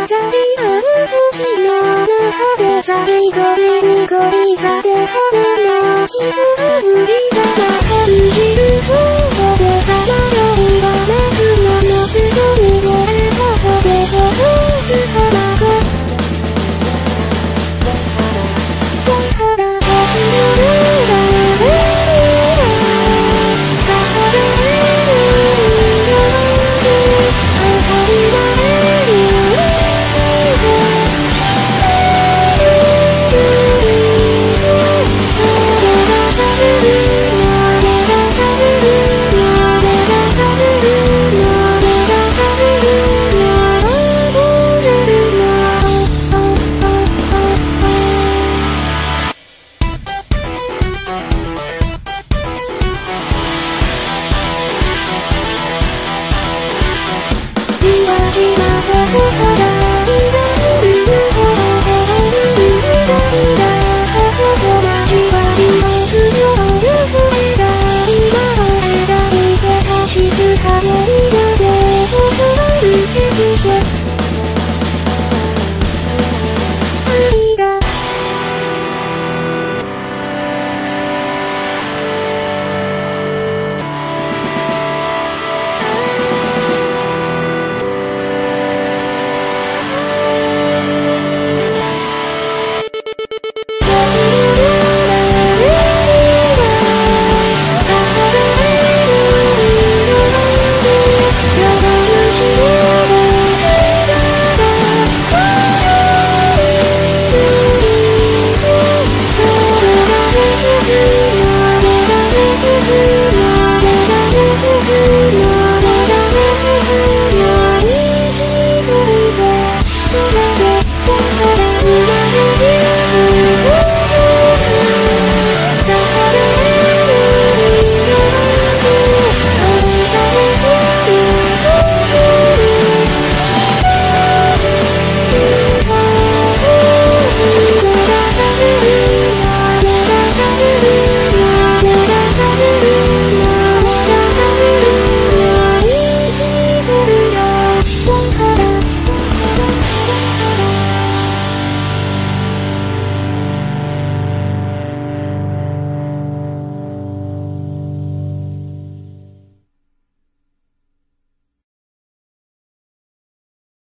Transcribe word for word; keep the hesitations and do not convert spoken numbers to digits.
ざり合う時の中で最後に濁り去る花の人が無理じゃな感じることでさまよいがなくものすごに漏れた壁上手卵ただ年の裏で見ろさはれる色がある明かりが島と